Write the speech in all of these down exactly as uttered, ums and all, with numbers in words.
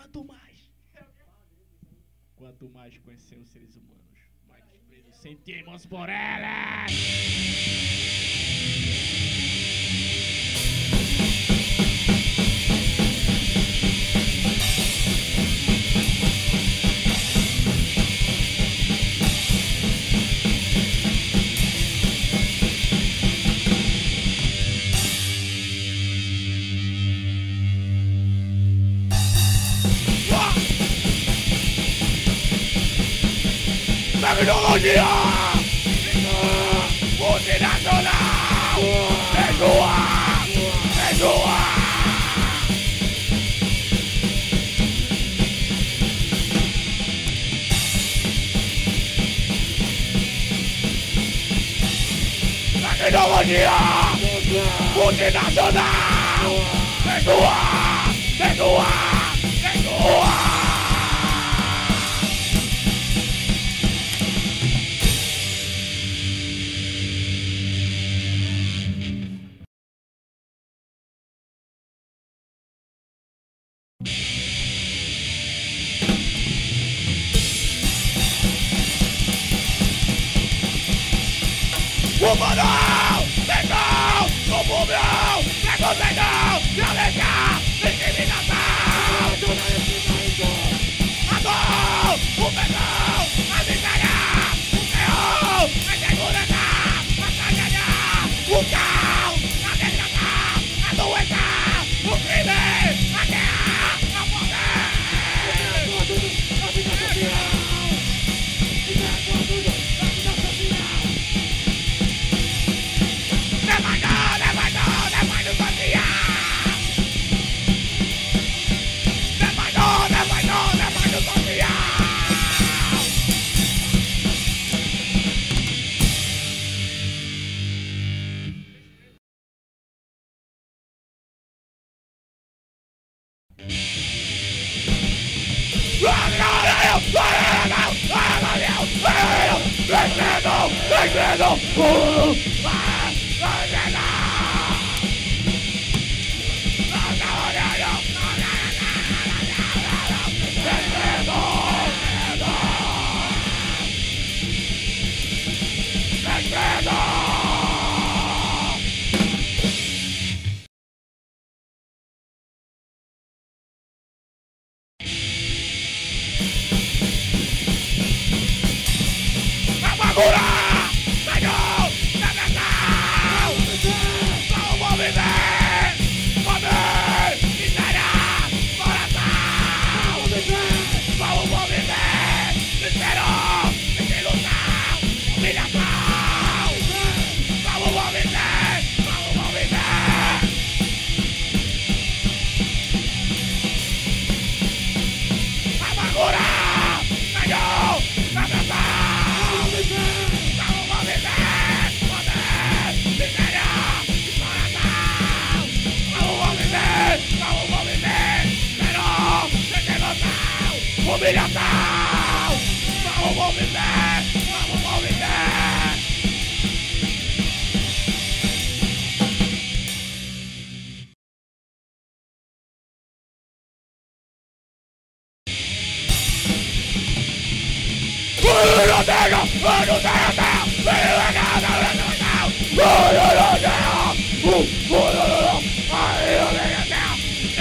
Quanto mais, quanto mais conhecemos os seres humanos, mais desprezo sentimos por elas. Tecnologia multinacional, perdoa, perdoa. Tecnologia multinacional, perdoa, perdoa, perdoa. Humanão, legal, comunhão, preconceito, violência, discriminação. A dor, o perdão, a miséria, o terror, a insegurança, a tragédia, o caos, a desgraça, a doença, o crime, a guerra, a poder. A vida social, isso é tudo, a vida social. Never know, never know, never know, never know, never know, never know, humilhação! Vamos viver! Vamos viver! Filho da terra! Filho da terra! Filho da terra! Filho da terra! Filho da terra!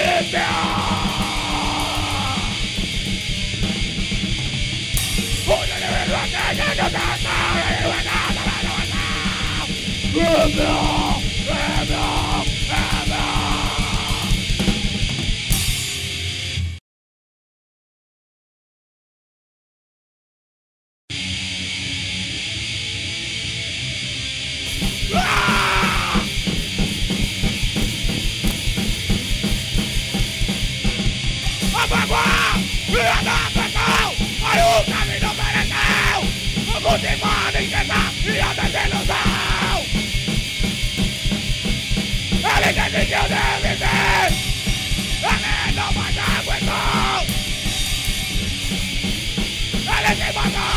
Motivada em tentar e a desilusão. Ele decidiu de viver. Ele não mais aguentou. Ele se matou.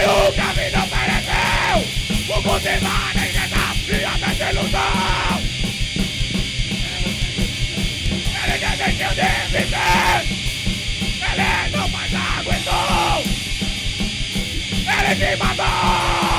Foi o que a vida ofereceu. Por continuar na igreja e até sem ilusão. Ele desistiu de viver. Ele não mais aguentou. Ele se matou.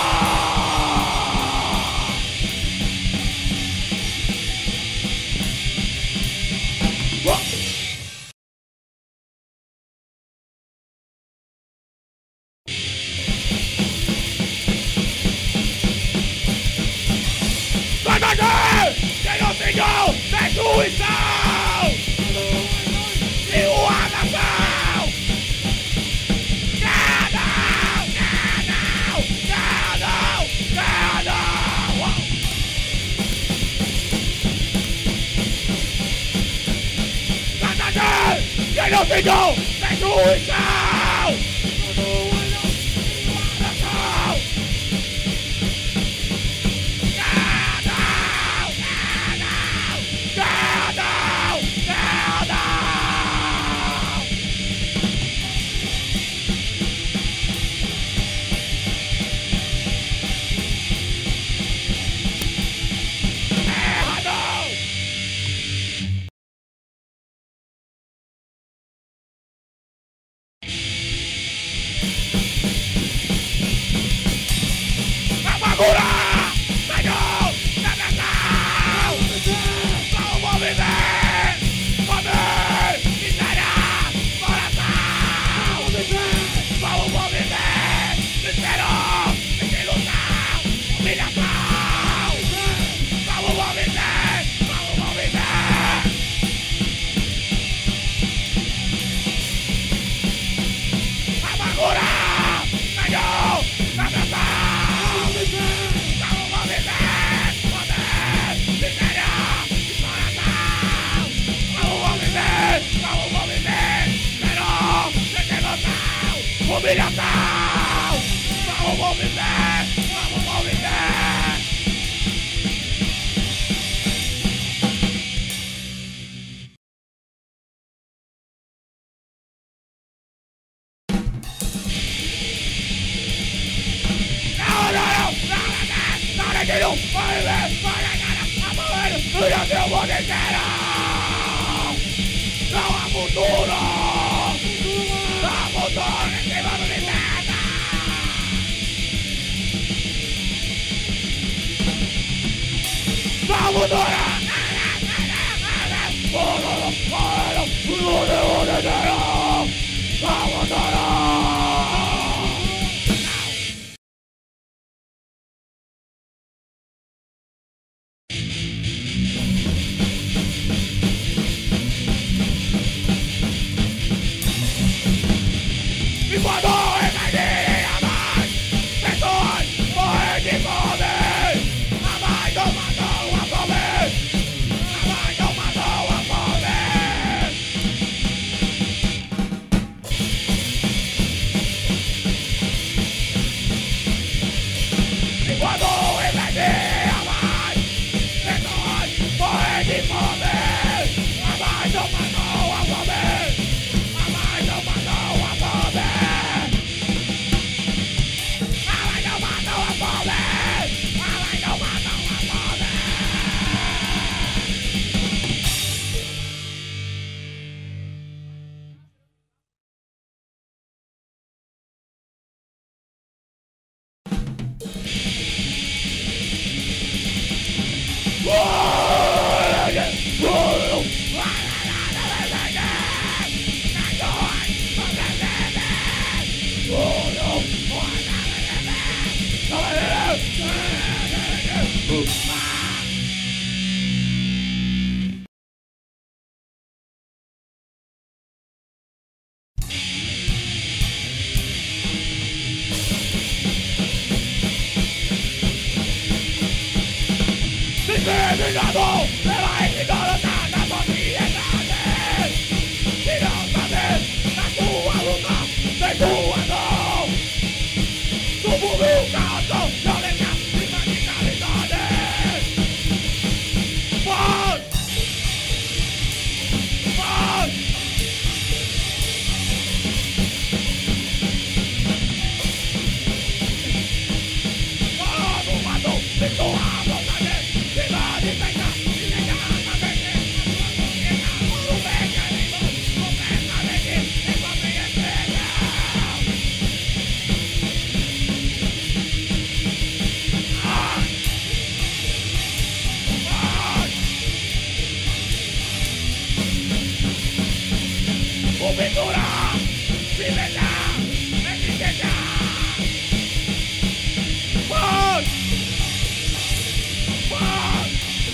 Senhor, destruição e uma nação. Não, não, não, não, não, não. Satanás, Senhor, Senhor, destruição. Humilhação! Vamos viver! Vamos viver! Não, não, não! Não, não, não, não! Vai ver! Vai ganhar! Amanhã! Durante o mundo inteiro! Não há futuro! Não há futuro nesse mundo de merda! Vamos durar! Vamos durar! E quando recadirem a mais pessoas morrer de fome, a mãe não matou a fome, a mãe não matou a fome. pintura, viveza, existencia. ¡Pon! ¡Pon!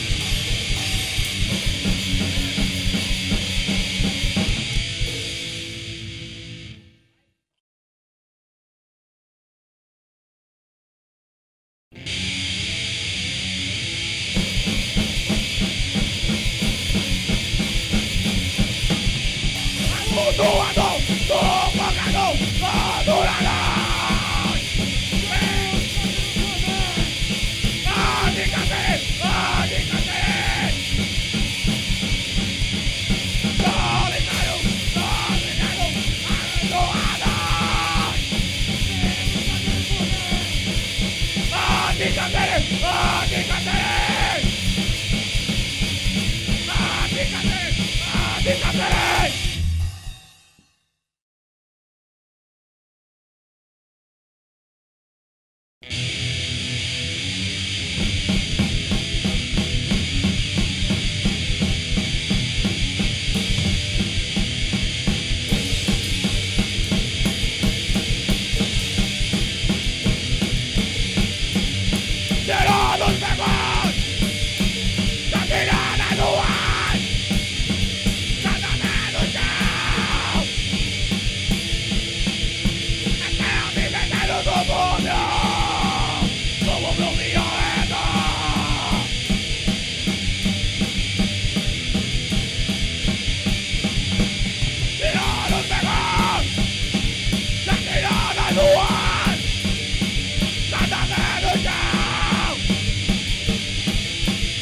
Doando, pagando, adorando. Adícate, adícate. Dale, caro, dale, caro, adorando. Adícate, adícate. Adícate, adícate.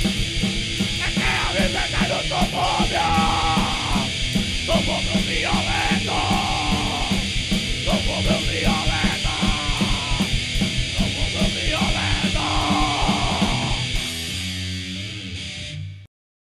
Como